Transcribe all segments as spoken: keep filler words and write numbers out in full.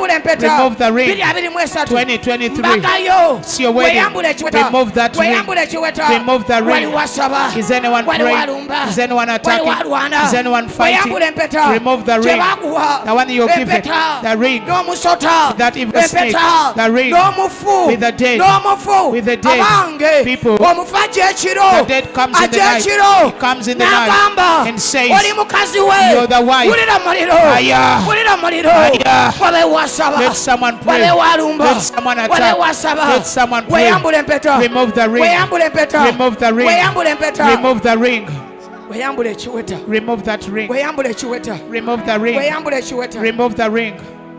Remove the ring. twenty twenty-three. Mbagayo. It's your wedding. Remove that ring. Remove the ring. Is anyone praying? Is anyone attacking? Is anyone fighting? Remove the ring. The one you give it. The ring. That evil snake. The ring. With the dead. With the dead. People. The dead comes in the night. He comes in the night and says, you're the wife. Aya. Aya. Let someone pray. Let someone attack. Let someone pray. Remove the ring. Remove the ring. Remove the ring. Remove that ring. Remove the ring. Remove the ring.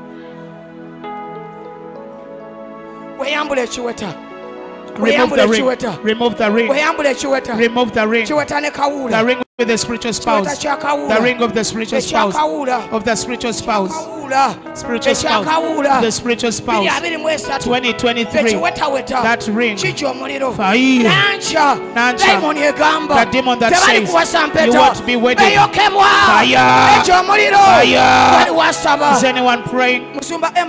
Remove the ring. Remove the ring. Remove the ring. Remove the ring. The ring with the spiritual spouse. The ring of the spiritual spouse. Of the spiritual spouse. Spiritual spouse. The spiritual spouse. twenty twenty-three. That ring. Fire. The demon that says you want to be wedded. Fire. Fire. Is anyone praying?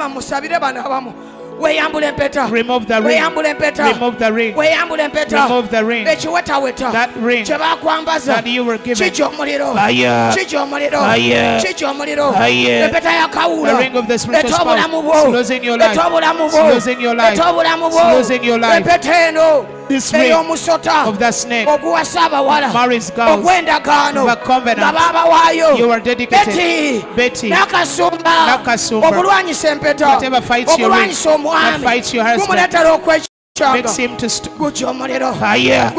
Remove the ring. Remove the ring. Remove the ring. That ring that you were given. Fire. Fire. Fire. The ring of the spiritual spouse. Losing your life. Losing your life. Losing your life. This ring of the snake marries girls of a covenant. You are dedicated. Betty. Nakasumba. Whatever fights your ring. And fights your husband. Makes him to stop. Fire. Fire.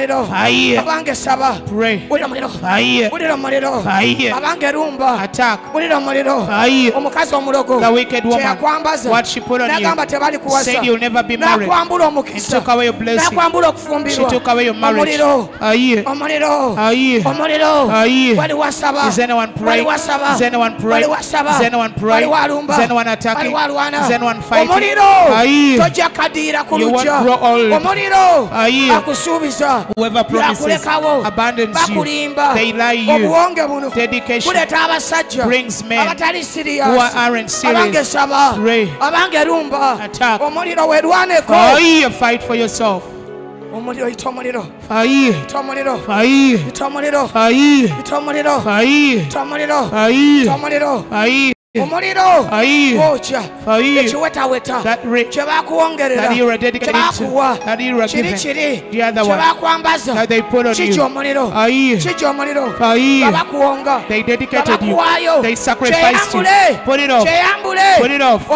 Pray. Fire. Fire. Attack. Fire. The wicked woman. What she put on you. Said you'll never be married. And took away your blessing. She took away your marriage. Fire. Fire. Fire. Is anyone praying? Is anyone praying? Is anyone praying? Is anyone attacking? Is anyone fighting? Fire. You want grow old. Whoever promises abandons you, they lie you. Dedication brings men who aren't serious. Pray. Attack. Fire. Fight for yourself. Fire. Fire. Fire. Fire. Fire. Fire. That ring that you are dedicated to, that you are given, the other one that they put on you. They dedicated you, they sacrificed you. Put it off. Put it off.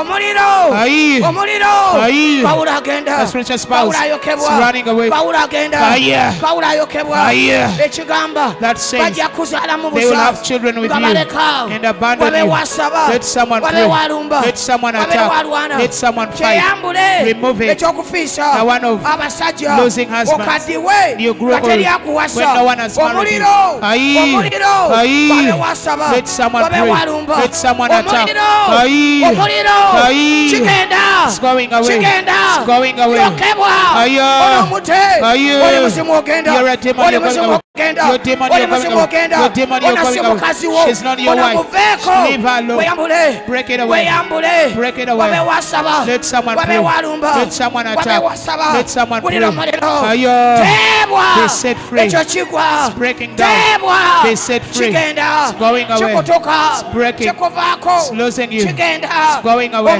The spiritual spouse is running away. Fire. Fire. That says they will have children with you and abandon you. Let someone pray. Let someone attack. Let someone fight. Remove it. The one of losing husbands. You grow old when no one has married you. Aye. Aye. Let someone pray. Let someone attack. Aye. Aye. It's going away. It's going away. Aye. Aye. You're a demon. You're going away. Your demon, you're going away. Your demon, you're going away. She's not your wife. Leave her alone. Break it away. Break it away. Let someone pray. Let someone attack. Let someone pray. They set free. It's breaking down. They set free. It's going away. It's breaking. It's losing you. It's going away.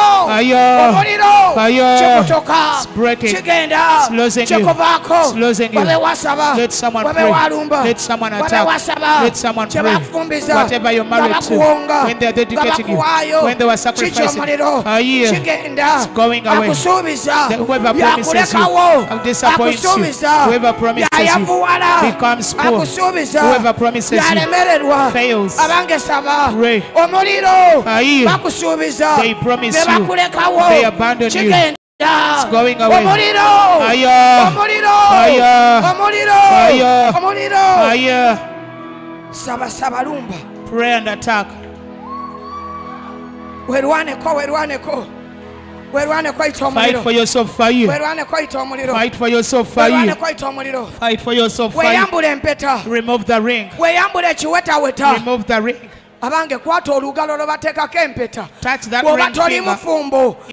It's breaking. It's losing you. It's losing you. Let someone pray. Let someone attack. Let someone pray. Whatever you're married to, when they're dedicating you, when they were sacrificing, a year, it's going away. The, whoever promises you disappoints you. Whoever promises you becomes poor. Whoever promises you fails. Pray. A year, they promise you, they abandon you. It's going away. Fire. Fire. Fire. Pray and attack. Fight for yourself, fire. Fight for yourself, fire. Fight for yourself, fire. Remove the ring. Remove the ring. abange kwata olugalo lwe bateekako empeta bw'oba toli mufumbo